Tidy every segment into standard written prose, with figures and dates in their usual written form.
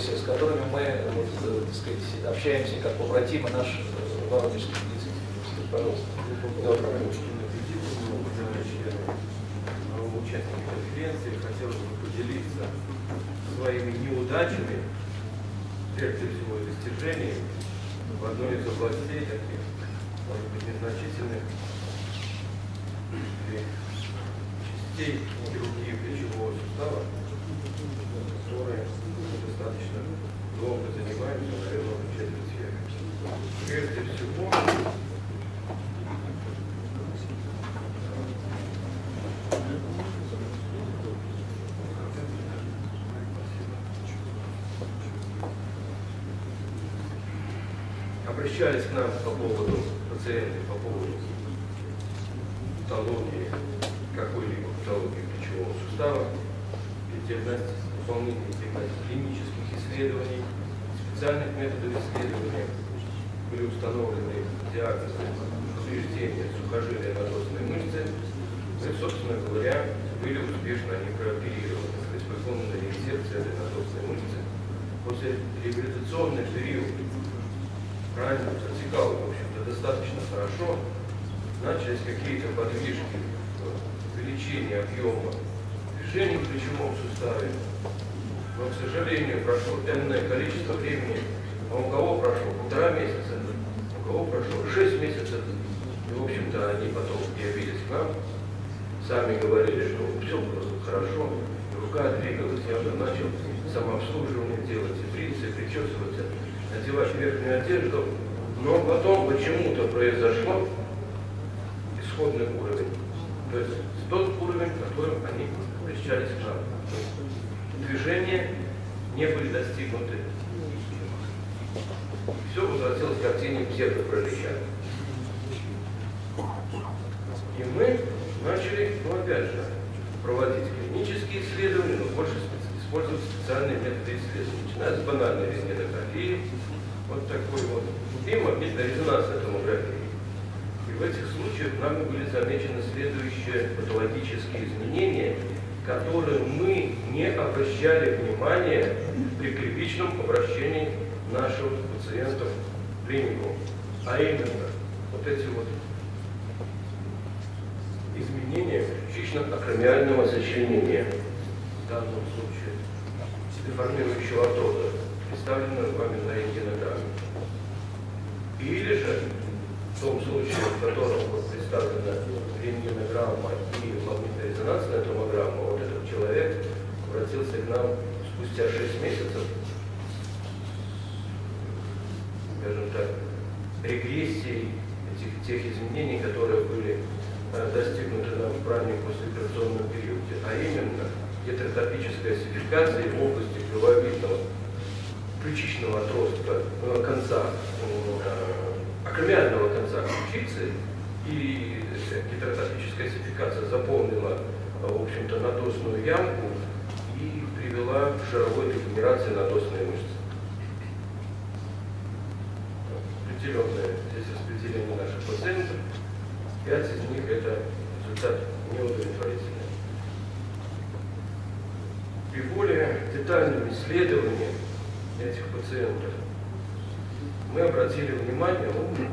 корпусе, с которыми мы, вот, так сказать, общаемся как побратимы наш воронежский медицинский. Пожалуйста. Участники конференции хотелось бы поделиться своими неудачами, прежде всего достижениями в одной из областей таких, может быть, незначительных частей хирургии плечевого сустава, которые достаточно долго занимаемся, наверное, уже четверть века. Прежде всего, обращались к нам по поводу пациентов, по поводу патологии, какой-либо патологии плечевого сустава, выполнения клинических исследований, специальных методов исследования, были установлены диагнозы повреждения сухожилия надостной мышцы, и, собственно говоря, были успешно они прооперированы, то есть выполнена резекция этой надостной мышцы. После реабилитационный период ранее протекал, в общем-то, достаточно хорошо, начались какие-то подвижки, увеличение объема движений в плечевом суставе, но, к сожалению, прошло энное количество времени, а у кого прошло 1,5 месяца, у кого прошло 6 месяцев, и, в общем-то, они потом явились к нам, сами говорили, что все было хорошо, рука двигалась, я уже начал самообслуживание делать, и бриться, и причесываться, надевать верхнюю одежду, но потом почему-то произошло исходный уровень, то есть тот уровень, которым они обращались к нам. Движения не были достигнуты. Все возвратилось к картине псевдопаралича. И мы начали, опять же, проводить клинические исследования, но больше использовать специальные методы исследования, начиная с банальной рентгенографии, вот такой вот, и магнитно-резонансной томографии. И в этих случаях нами были замечены следующие патологические изменения, которые мы не обращали внимания при первичном обращении наших пациентов в клинику. А именно, вот эти вот изменения ключично-акромиального сочленения, в данном случае деформирующего артроза, представленного вами на рентгенограмме. Или же, в том случае, в котором вот представлена рентгенограмма и магнитно-резонансная томограмма, вот этот человек обратился к нам спустя 6 месяцев, скажем так, регрессией тех изменений, которые были достигнуты нам в раннем послеоперационном периоде, а именно гетеротопическая осификация в области клювовидного ключичного отростка конца, акромиального конца ключицы, и гетеротопическая осификация заполнила, в общем-то, надостную ямку и привела к шаровой дегенерации надостной мышцы. Определенное здесь распределение наших пациентов, 5 из них это результат неудовлетворительный. При более детальном исследовании этих пациентов мы обратили внимание,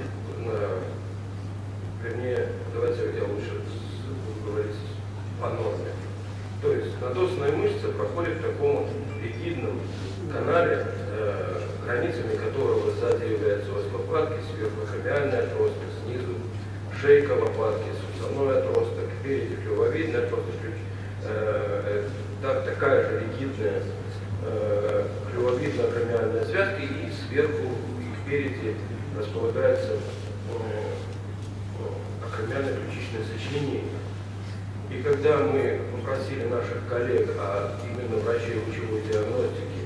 вернее, давайте я лучше буду говорить о норме. То есть надостная мышца проходит в таком ригидном канале, границами которого сзади являются ось лопатки, сверху акромиальный отросток, снизу шейка лопатки, суставной отросток, спереди клювовидный отросток, такая же ригидная клювовидно-акромиальная связка, и сверху и впереди располагается акромиально-ключичное сочленение. И когда мы попросили наших коллег, а именно врачей лучевой диагностики,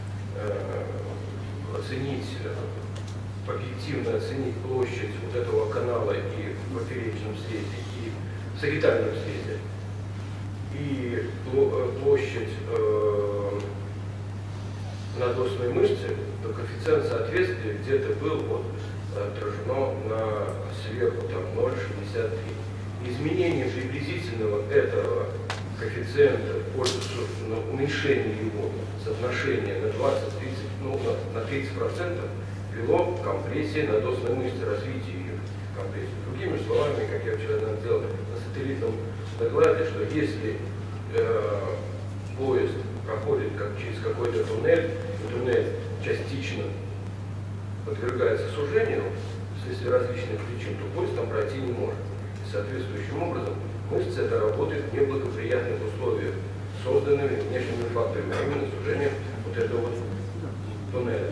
оценить, объективно оценить площадь вот этого канала и в поперечном срезе, и в сагитальном срезе, и площадь надостной мышцы, то коэффициент соответствия где-то был вот отражено на сверху там 0,63. Изменение приблизительного этого коэффициента пользу, собственно, уменьшение его соотношения на 20-30, ну, на 30% вело к компрессии надосной мышцы, развитию ее компрессии. Другими словами, как я вчера сделал на сателлитном докладе, что если поезд проходит через какой-то туннель, и туннель частично подвергается сужению вследствие различных причин, то поезд там пройти не может. И соответствующим образом мышца это работает в неблагоприятных условиях, созданными внешними факторами, а именно сужением вот этого вот туннеля.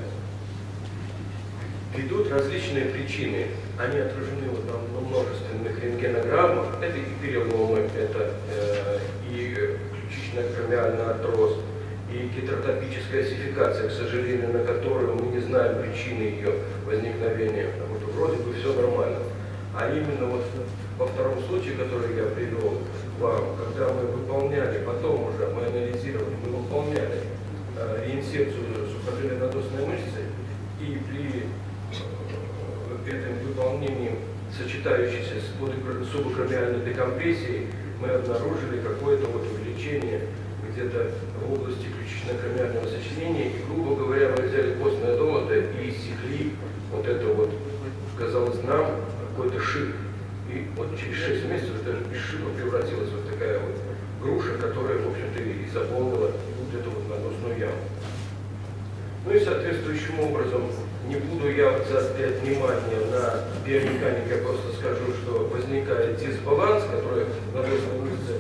Ведут различные причины, они отражены вот на множественных рентгенограммах, это и переломы, это и ключично-акромиальный артроз, и гетеротопическая осификация, к сожалению, на которую мы не знаем причины ее возникновения, потому что вроде бы все нормально. А именно вот во втором случае, который я привел вам, когда мы выполняли, потом уже мы анализировали, мы выполняли реинсекцию сухожилия-надосной мышцы, и при этом выполнении, сочетающейся с субакромиальной декомпрессией, мы обнаружили какое-то вот увеличение где-то в области ключично-акромиального сочленения, и, грубо говоря, мы взяли костное золото и иссекли вот это вот, казалось нам, какой-то шип. И вот через 6 месяцев даже из шипа превратилась вот такая вот груша, которая, в общем-то, и заполнила вот эту вот надосную яму. Ну и соответствующим образом, не буду я заострять внимание на биомеханике, я просто скажу, что возникает дисбаланс, который в надосной мышце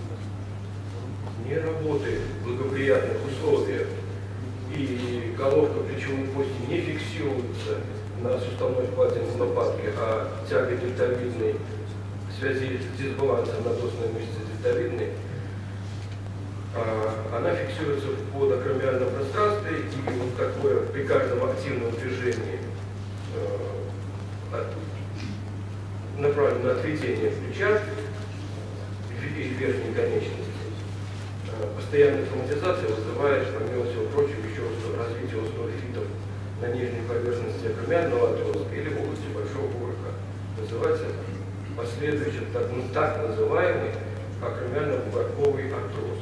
не работает в благоприятных условиях, и головка плечевой кости не фиксируется на суставной впадине лопатки, а тяга дельтовидной в связи с дисбалансом надосной мышцы дельтовидной, она фиксируется в подакромиальном пространстве, и вот такое при каждом активном движении направлено на отведение плеча и верхней конечности. Постоянная травматизация вызывает, помимо всего прочего, еще развитие остеофитов на нижней поверхности акромиального отростка или в области большого бугорка. Называется последующий так называемый акромиально-бугорковый артроз.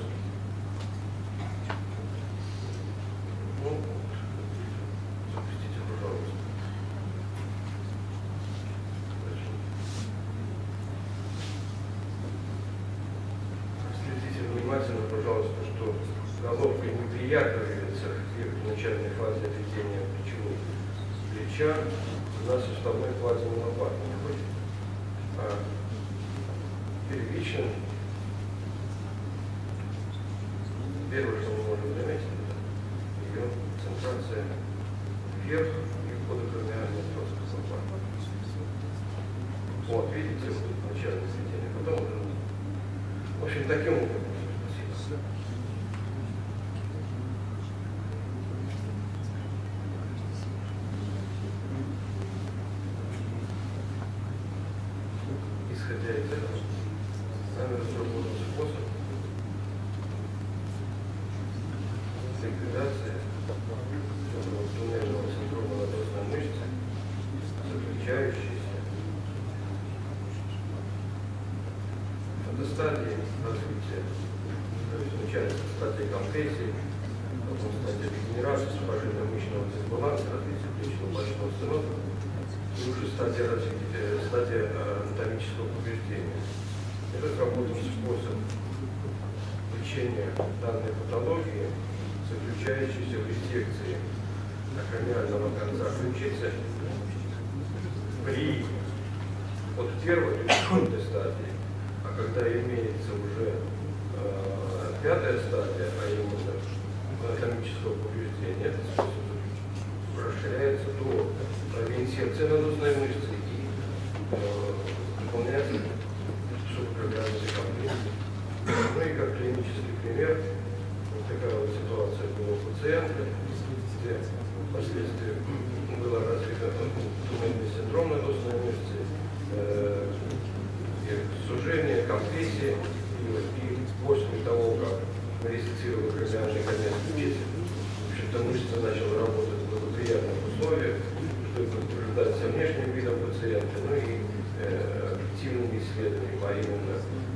Ну, запустите, пожалуйста. Следите внимательно, пожалуйста, что головка неприятно двигается в начальной фазе отведения плечевого плеча на суставной впадине лопатки, а первично первое, что мы можем заметить, это ее концентрация вверх и подакромиальный артроз лопатки. Вот, видите, вот тут начальное сведение, потом уже, в общем, таким образом. Исходя из этого, нами разработан способ ликвидации туннельного синдрома надосной мышцы, заключающийся в фотостадии развития, то есть начинается стадия компрессии, потом стадия регенерации, сухожильно-мышечного дисбаланса, развития плечного мышечного стенота, и уже стадия анатомического повреждения. Это разработан способ лечения данной патологии, заключающийся в резекции акромиального конца ключицы при от первой до четвертой стадии, а когда имеется уже пятая стадия, а именно анатомического повреждения, этот способ расширяется до реинсекции надосной мышцы и выполняется субакромиальной декомпрессии. Ну и как клинический пример, вот такая вот ситуация была у пациента, где впоследствии было развито туннельный синдром надосной мышцы, сужение, компрессия, и после того, как мы резецировали акромиальный конец ключицы, в общем-то мышца начала работать в благоприятных условиях, что подтверждается внешним видом пациента, ну и объективными исследованиями, а именно